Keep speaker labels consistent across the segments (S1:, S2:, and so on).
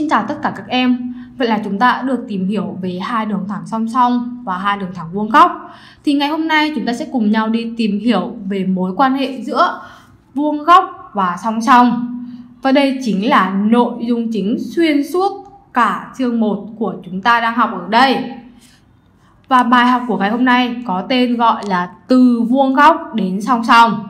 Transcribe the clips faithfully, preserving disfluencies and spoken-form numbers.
S1: Xin chào tất cả các em. Vậy là chúng ta đã được tìm hiểu về hai đường thẳng song song và hai đường thẳng vuông góc. Thì ngày hôm nay chúng ta sẽ cùng nhau đi tìm hiểu về mối quan hệ giữa vuông góc và song song. Và đây chính là nội dung chính xuyên suốt cả chương một của chúng ta đang học ở đây. Và bài học của ngày hôm nay có tên gọi là từ vuông góc đến song song.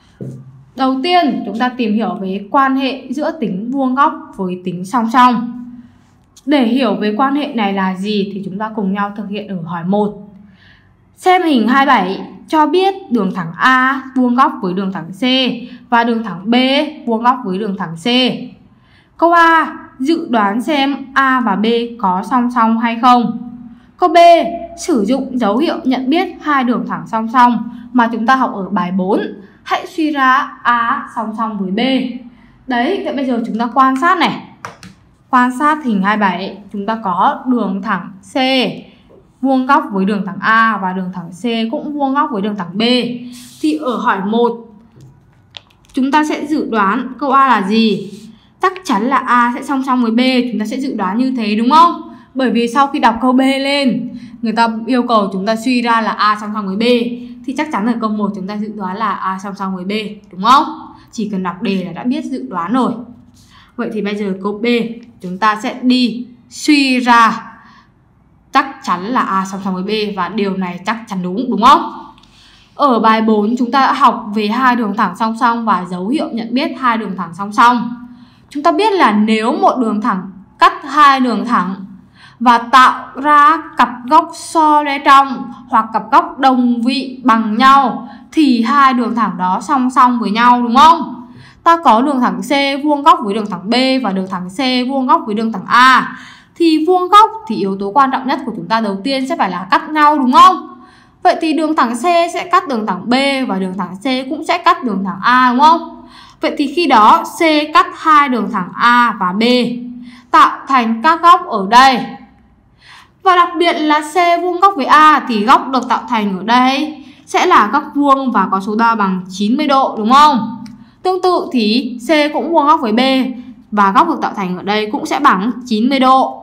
S1: Đầu tiên chúng ta tìm hiểu về quan hệ giữa tính vuông góc với tính song song. Để hiểu về quan hệ này là gì thì chúng ta cùng nhau thực hiện ở hỏi một. Xem hình hai mươi bảy cho biết đường thẳng A vuông góc với đường thẳng C và đường thẳng B vuông góc với đường thẳng C. Câu A, dự đoán xem A và B có song song hay không. Câu B, sử dụng dấu hiệu nhận biết hai đường thẳng song song mà chúng ta học ở bài bốn. Hãy suy ra A song song với B. Đấy, vậy bây giờ chúng ta quan sát này. Quan sát hình hai mươi bảy, chúng ta có đường thẳng C vuông góc với đường thẳng A và đường thẳng C cũng vuông góc với đường thẳng B. Thì ở hỏi một chúng ta sẽ dự đoán câu A là gì? Chắc chắn là A sẽ song song với B, chúng ta sẽ dự đoán như thế đúng không? Bởi vì sau khi đọc câu B lên, người ta yêu cầu chúng ta suy ra là A song song với B, thì chắc chắn ở câu một chúng ta dự đoán là A song song với B, đúng không? Chỉ cần đọc đề là đã biết dự đoán rồi. Vậy thì bây giờ câu B chúng ta sẽ đi suy ra chắc chắn là A song song với B, và điều này chắc chắn đúng, đúng không? Ở bài bốn chúng ta đã học về hai đường thẳng song song và dấu hiệu nhận biết hai đường thẳng song song. Chúng ta biết là nếu một đường thẳng cắt hai đường thẳng và tạo ra cặp góc so le trong hoặc cặp góc đồng vị bằng nhau thì hai đường thẳng đó song song với nhau, đúng không? Ta có đường thẳng C vuông góc với đường thẳng B và đường thẳng C vuông góc với đường thẳng A. Thì vuông góc thì yếu tố quan trọng nhất của chúng ta đầu tiên sẽ phải là cắt nhau, đúng không? Vậy thì đường thẳng C sẽ cắt đường thẳng B và đường thẳng C cũng sẽ cắt đường thẳng A, đúng không? Vậy thì khi đó C cắt hai đường thẳng A và B tạo thành các góc ở đây. Và đặc biệt là C vuông góc với A thì góc được tạo thành ở đây sẽ là góc vuông và có số đo bằng chín mươi độ, đúng không? Tương tự thì C cũng vuông góc với B và góc được tạo thành ở đây cũng sẽ bằng chín mươi độ.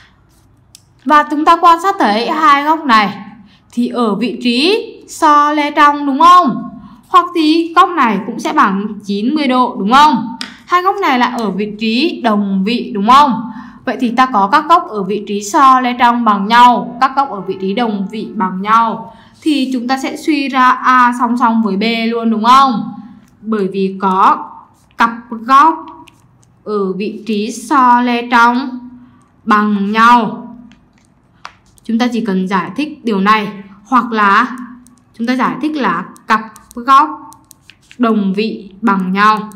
S1: Và chúng ta quan sát thấy hai góc này thì ở vị trí so le trong, đúng không? Hoặc thì góc này cũng sẽ bằng chín mươi độ, đúng không? Hai góc này là ở vị trí đồng vị, đúng không? Vậy thì ta có các góc ở vị trí so le trong bằng nhau, các góc ở vị trí đồng vị bằng nhau, thì chúng ta sẽ suy ra A song song với B luôn, đúng không? Bởi vì có cặp góc ở vị trí so le trong bằng nhau. Chúng ta chỉ cần giải thích điều này, hoặc là chúng ta giải thích là cặp góc đồng vị bằng nhau.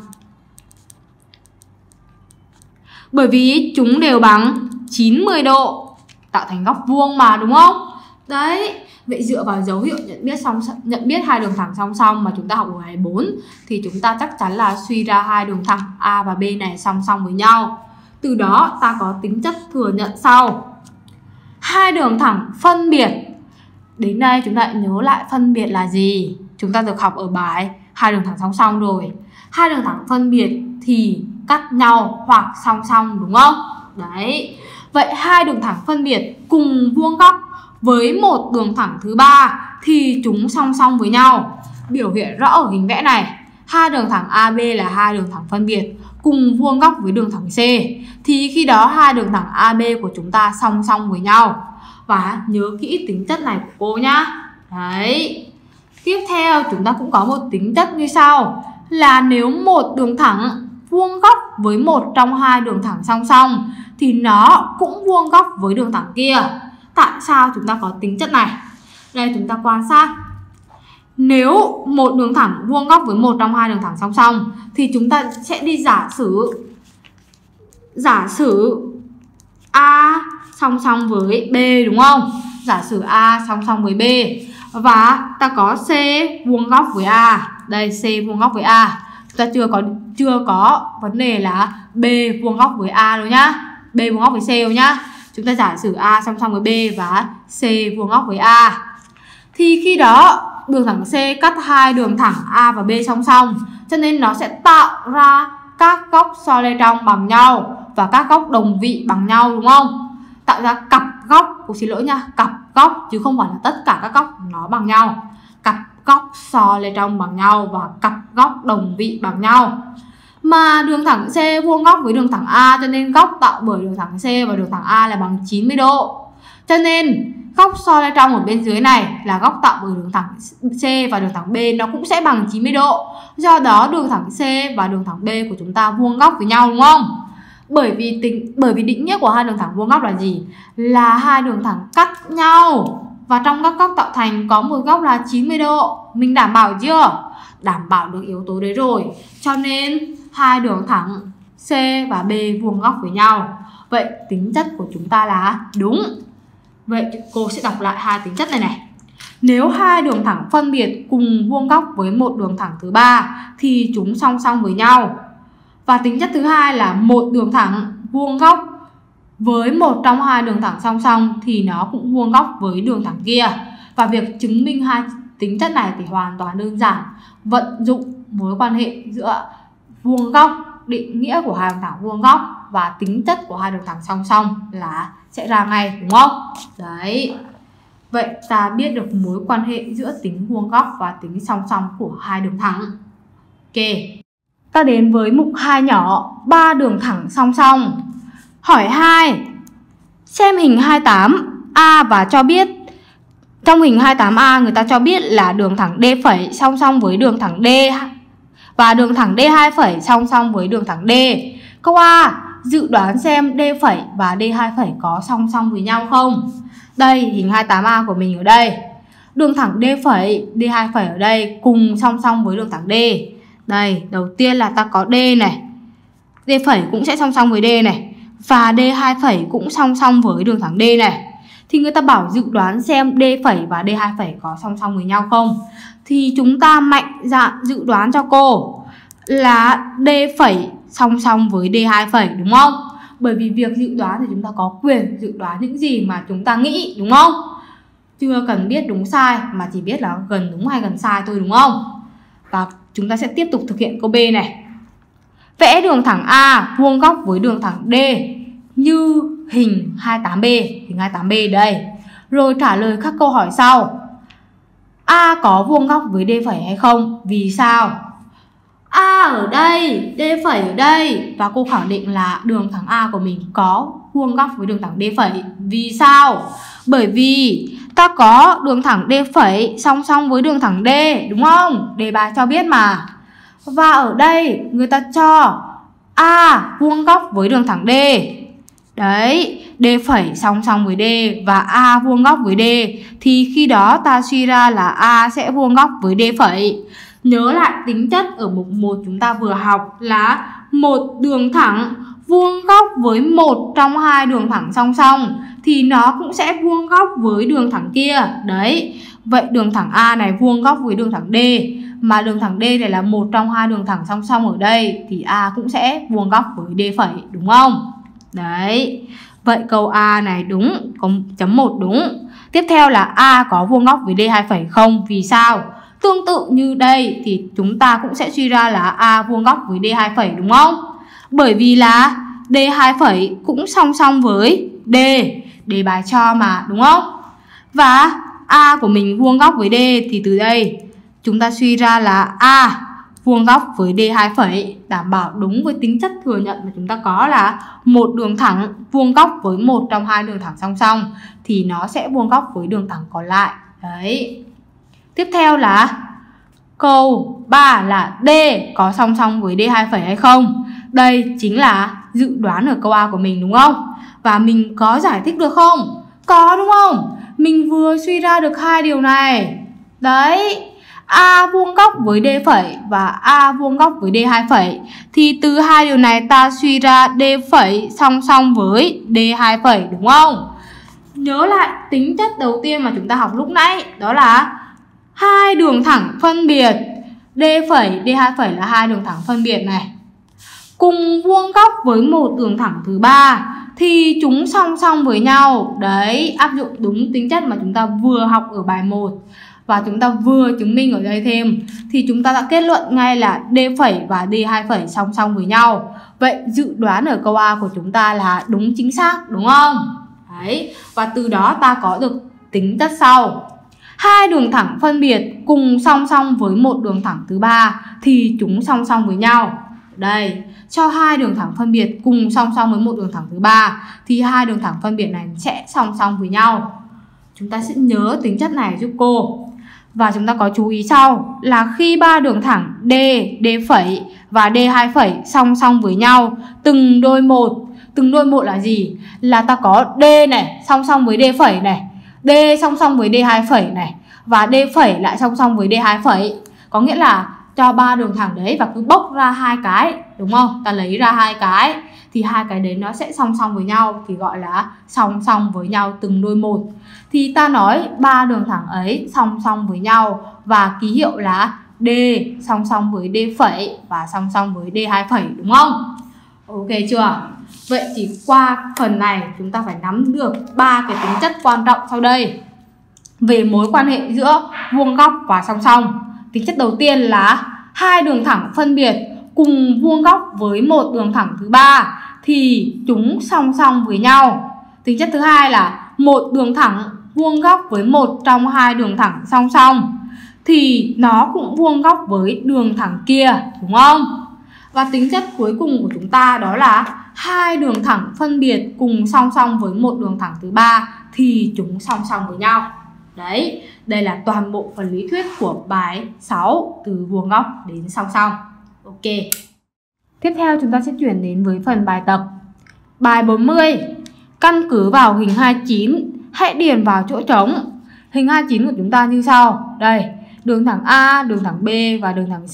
S1: Bởi vì chúng đều bằng chín mươi độ, tạo thành góc vuông mà, đúng không? Đấy, vậy dựa vào dấu hiệu nhận biết song nhận biết hai đường thẳng song song mà chúng ta học ở bài bốn thì chúng ta chắc chắn là suy ra hai đường thẳng A và B này song song với nhau. Từ đó ta có tính chất thừa nhận sau. Hai đường thẳng phân biệt. Đến đây chúng ta lại nhớ lại phân biệt là gì? Chúng ta được học ở bài hai đường thẳng song song rồi. Hai đường thẳng phân biệt thì cắt nhau hoặc song song, đúng không? Đấy. Vậy hai đường thẳng phân biệt cùng vuông góc với một đường thẳng thứ ba thì chúng song song với nhau. Biểu hiện rõ ở hình vẽ này. Hai đường thẳng a bê là hai đường thẳng phân biệt cùng vuông góc với đường thẳng C. Thì khi đó hai đường thẳng a bê của chúng ta song song với nhau. Và nhớ kỹ tính chất này của cô nhá. Đấy. Tiếp theo chúng ta cũng có một tính chất như sau. Là nếu một đường thẳng vuông góc với một trong hai đường thẳng song song thì nó cũng vuông góc với đường thẳng kia. Tại sao chúng ta có tính chất này? Đây chúng ta quan sát. Nếu một đường thẳng vuông góc với một trong hai đường thẳng song song thì chúng ta sẽ đi giả sử Giả sử A song song với B, đúng không? Giả sử A song song với B. Và ta có C vuông góc với A. Đây C vuông góc với A. Chúng ta chưa có chưa có vấn đề là B vuông góc với A đâu nhá. B vuông góc với C đâu nhá. Chúng ta giả sử A song song với B và C vuông góc với A. Thì khi đó đường thẳng C cắt hai đường thẳng A và B song song, cho nên nó sẽ tạo ra các góc so le trong bằng nhau. và các góc đồng vị bằng nhau đúng không? Tạo ra cặp góc, cô xin lỗi nha, cặp góc chứ không phải là tất cả các góc nó bằng nhau. Cặp góc so lên trong bằng nhau và cặp góc đồng vị bằng nhau. Mà đường thẳng C vuông góc với đường thẳng A cho nên góc tạo bởi đường thẳng C và đường thẳng A là bằng chín mươi độ. Cho nên góc so lên trong ở bên dưới này là góc tạo bởi đường thẳng C và đường thẳng B nó cũng sẽ bằng chín mươi độ. Do đó đường thẳng C và đường thẳng B của chúng ta vuông góc với nhau đúng không? Bởi vì tính bởi vì định nghĩa của hai đường thẳng vuông góc là gì? Là hai đường thẳng cắt nhau và trong các góc tạo thành có một góc là chín mươi độ. Mình đảm bảo chưa? Đảm bảo được yếu tố đấy rồi. Cho nên hai đường thẳng C và B vuông góc với nhau. Vậy tính chất của chúng ta là đúng. Vậy cô sẽ đọc lại hai tính chất này này. Nếu hai đường thẳng phân biệt cùng vuông góc với một đường thẳng thứ ba thì chúng song song với nhau. Và tính chất thứ hai là một đường thẳng vuông góc với một trong hai đường thẳng song song thì nó cũng vuông góc với đường thẳng kia. Và việc chứng minh hai tính chất này thì hoàn toàn đơn giản. Vận dụng mối quan hệ giữa vuông góc, định nghĩa của hai đường thẳng vuông góc và tính chất của hai đường thẳng song song là sẽ ra ngay đúng không? Đấy. Vậy ta biết được mối quan hệ giữa tính vuông góc và tính song song của hai đường thẳng. Ok. Ta đến với mục hai nhỏ, ba đường thẳng song song. Hỏi hai. Xem hình hai mươi tám A và cho biết trong hình hai mươi tám A người ta cho biết là đường thẳng D phẩy song song với đường thẳng D và đường thẳng D hai phẩy song song với đường thẳng D. Câu A. Dự đoán xem D phẩy và D hai phẩy có song song với nhau không? Đây, hình hai mươi tám A của mình ở đây. Đường thẳng D phẩy, D hai phẩy ở đây cùng song song với đường thẳng D. Đây, đầu tiên là ta có D này. D phẩy cũng sẽ song song với D này. Và D hai phẩy cũng song song với đường thẳng D này. Thì người ta bảo dự đoán xem D phẩy và D hai phẩy có song song với nhau không? Thì chúng ta mạnh dạn dự đoán cho cô là D phẩy song song với D hai phẩy đúng không? Bởi vì việc dự đoán thì chúng ta có quyền dự đoán những gì mà chúng ta nghĩ đúng không? Chưa cần biết đúng sai mà chỉ biết là gần đúng hay gần sai thôi đúng không? Và chúng ta sẽ tiếp tục thực hiện câu B này. Vẽ đường thẳng A vuông góc với đường thẳng D như hình hai mươi tám B, hình hai mươi tám B đây. Rồi trả lời các câu hỏi sau. A có vuông góc với D phẩy hay không? Vì sao? A ở đây, D phẩy ở đây. Và cô khẳng định là đường thẳng A của mình có vuông góc với đường thẳng D phẩy. Vì sao? Bởi vì ta có đường thẳng D phẩy song song với đường thẳng D, đúng không? Đề bài cho biết mà. Và ở đây người ta cho A vuông góc với đường thẳng D. Đấy, D phẩy song song với D và A vuông góc với D. Thì khi đó ta suy ra là A sẽ vuông góc với D phẩy. Nhớ lại tính chất ở mục một chúng ta vừa học là một đường thẳng vuông góc với một trong hai đường thẳng song song thì nó cũng sẽ vuông góc với đường thẳng kia. Đấy, vậy đường thẳng A này vuông góc với đường thẳng D. Mà đường thẳng D này là một trong hai đường thẳng song song ở đây thì A cũng sẽ vuông góc với D phẩy đúng không? Đấy, vậy câu A này đúng, có chấm một đúng. Tiếp theo là A có vuông góc với D hai phẩy không? Vì sao? Tương tự như đây thì chúng ta cũng sẽ suy ra là A vuông góc với D hai phẩy đúng không? Bởi vì là D hai phẩy cũng song song với D. Đề bài cho mà đúng không? Và A của mình vuông góc với D thì từ đây chúng ta suy ra là A vuông góc với D hai phẩy, đảm bảo đúng với tính chất thừa nhận mà chúng ta có là một đường thẳng vuông góc với một trong hai đường thẳng song song thì nó sẽ vuông góc với đường thẳng còn lại. Đấy. Tiếp theo là câu ba là D có song song với D hai phẩy hay không? Đây chính là dự đoán ở câu A của mình đúng không? Và mình có giải thích được không? Có đúng không? Mình vừa suy ra được hai điều này. Đấy, A vuông góc với D phẩy và A vuông góc với D hai phẩy. Thì từ hai điều này ta suy ra D phẩy song song với D hai phẩy đúng không? Nhớ lại tính chất đầu tiên mà chúng ta học lúc nãy, đó là hai đường thẳng phân biệt. D phẩy, D hai phẩy là hai đường thẳng phân biệt này. Cùng vuông góc với một đường thẳng thứ ba thì chúng song song với nhau. Đấy, áp dụng đúng tính chất mà chúng ta vừa học ở bài một. và chúng ta vừa chứng minh ở đây thêm thì chúng ta đã kết luận ngay là D phẩy và D hai phẩy song song với nhau. Vậy dự đoán ở câu A của chúng ta là đúng chính xác, đúng không? Đấy, và từ đó ta có được tính chất sau. Hai đường thẳng phân biệt cùng song song với một đường thẳng thứ ba thì chúng song song với nhau. Đây, cho hai đường thẳng phân biệt cùng song song với một đường thẳng thứ ba thì hai đường thẳng phân biệt này sẽ song song với nhau. Chúng ta sẽ nhớ tính chất này giúp cô. Và chúng ta có chú ý sau là khi ba đường thẳng D, D phẩy và D hai phẩy song song với nhau từng đôi một. Từng đôi một là gì? Là ta có D này song song với D phẩy này, D song song với D hai phẩy này, và D phẩy lại song song với D hai phẩy. Có nghĩa là cho ba đường thẳng đấy và cứ bốc ra hai cái, đúng không? Ta lấy ra hai cái thì hai cái đấy nó sẽ song song với nhau thì gọi là song song với nhau từng đôi một. Thì ta nói ba đường thẳng ấy song song với nhau và ký hiệu là D song song với D phẩy và song song với D hai phẩy, đúng không? Ok chưa? Vậy chỉ qua phần này chúng ta phải nắm được ba cái tính chất quan trọng sau đây về mối quan hệ giữa vuông góc và song song. Tính chất đầu tiên là hai đường thẳng phân biệt cùng vuông góc với một đường thẳng thứ ba thì chúng song song với nhau. Tính chất thứ hai là một đường thẳng vuông góc với một trong hai đường thẳng song song thì nó cũng vuông góc với đường thẳng kia, đúng không? Và tính chất cuối cùng của chúng ta đó là hai đường thẳng phân biệt cùng song song với một đường thẳng thứ ba thì chúng song song với nhau. Đấy, đây là toàn bộ phần lý thuyết của bài sáu từ vuông góc đến song song. Ok. Tiếp theo chúng ta sẽ chuyển đến với phần bài tập. Bài bốn mươi. Căn cứ vào hình hai mươi chín, hãy điền vào chỗ trống. Hình hai mươi chín của chúng ta như sau. Đây, đường thẳng A, đường thẳng B và đường thẳng C.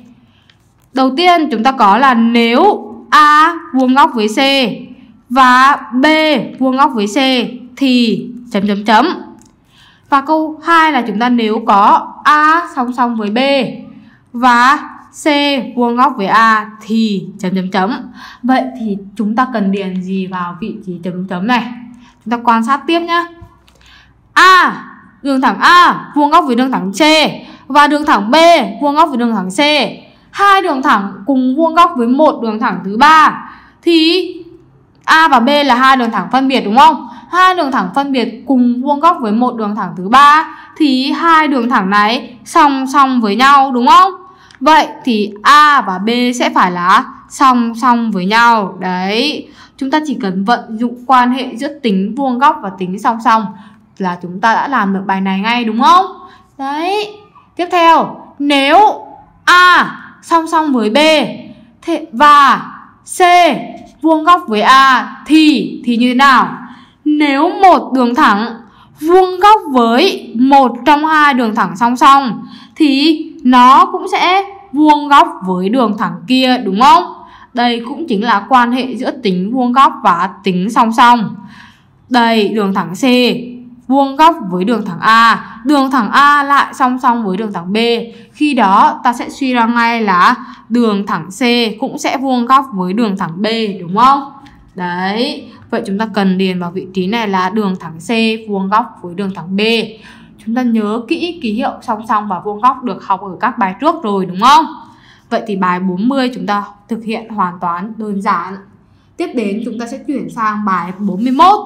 S1: Đầu tiên chúng ta có là nếu A vuông góc với C và B vuông góc với C thì chấm chấm chấm. Và câu hai là chúng ta nếu có A song song với B và C vuông góc với A thì chấm chấm chấm. Vậy thì chúng ta cần điền gì vào vị trí chấm chấm này? Chúng ta quan sát tiếp nhé. A, đường thẳng A vuông góc với đường thẳng C và đường thẳng B vuông góc với đường thẳng C. Hai đường thẳng cùng vuông góc với một đường thẳng thứ ba thì A và B là hai đường thẳng phân biệt, đúng không? Hai đường thẳng phân biệt cùng vuông góc với một đường thẳng thứ ba thì hai đường thẳng này song song với nhau, đúng không? Vậy thì A và B sẽ phải là song song với nhau. Đấy, chúng ta chỉ cần vận dụng quan hệ giữa tính vuông góc và tính song song là chúng ta đã làm được bài này ngay, đúng không? Đấy, tiếp theo nếu A song song với B và C vuông góc với A thì thì như thế nào? Nếu một đường thẳng vuông góc với một trong hai đường thẳng song song thì nó cũng sẽ vuông góc với đường thẳng kia, đúng không? Đây cũng chính là quan hệ giữa tính vuông góc và tính song song. Đây, đường thẳng C vuông góc với đường thẳng A, đường thẳng A lại song song với đường thẳng B. Khi đó ta sẽ suy ra ngay là đường thẳng C cũng sẽ vuông góc với đường thẳng B, đúng không? Đấy, vậy chúng ta cần điền vào vị trí này là đường thẳng C vuông góc với đường thẳng B. Chúng ta nhớ kỹ ký hiệu song song và vuông góc được học ở các bài trước rồi, đúng không? Vậy thì bài bốn mươi chúng ta thực hiện hoàn toàn đơn giản. Tiếp đến chúng ta sẽ chuyển sang bài bốn mươi mốt.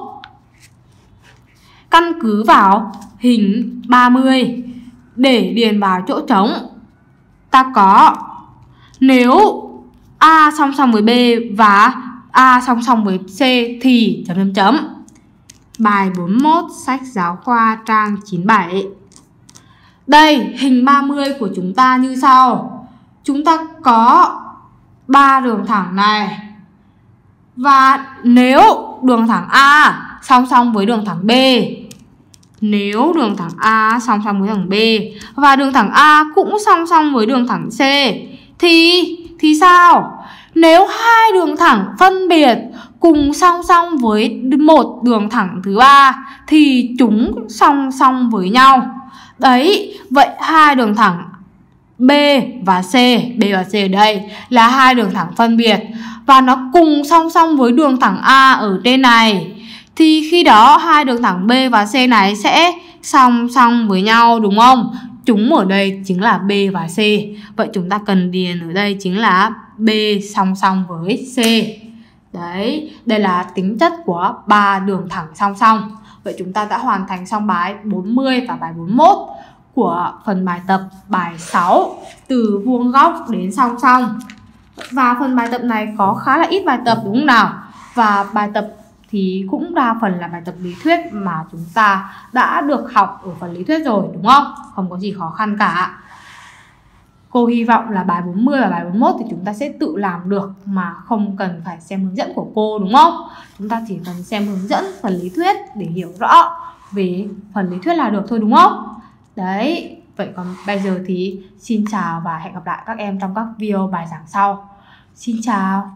S1: Căn cứ vào hình ba mươi để điền vào chỗ trống. Ta có nếu A song song với B và A song song với C thì chấm chấm chấm. Bài bốn mươi mốt sách giáo khoa trang chín mươi bảy. Đây, hình ba mươi của chúng ta như sau. Chúng ta có ba đường thẳng này. Và nếu đường thẳng A song song với đường thẳng B, nếu đường thẳng A song song với đường B và đường thẳng A cũng song song với đường thẳng C thì thì sao? Nếu hai đường thẳng phân biệt cùng song song với một đường thẳng thứ ba thì chúng song song với nhau. Đấy, vậy hai đường thẳng B và C, B và C ở đây là hai đường thẳng phân biệt và nó cùng song song với đường thẳng A ở trên này. Thì khi đó hai đường thẳng B và C này sẽ song song với nhau đúng không? Chúng ở đây chính là B và C. Vậy chúng ta cần điền ở đây chính là B song song với C. Đấy, đây là tính chất của ba đường thẳng song song. Vậy chúng ta đã hoàn thành xong bài bốn mươi và bài bốn mươi mốt của phần bài tập bài sáu từ vuông góc đến song song. Và phần bài tập này có khá là ít bài tập đúng không nào? Và bài tập thì cũng đa phần là bài tập lý thuyết mà chúng ta đã được học ở phần lý thuyết rồi đúng không? Không có gì khó khăn cả. Cô hy vọng là bài bốn mươi và bài bốn mươi mốt thì chúng ta sẽ tự làm được mà không cần phải xem hướng dẫn của cô đúng không? Chúng ta chỉ cần xem hướng dẫn phần lý thuyết để hiểu rõ về phần lý thuyết là được thôi đúng không? Đấy, vậy còn bây giờ thì xin chào và hẹn gặp lại các em trong các video bài giảng sau. Xin chào.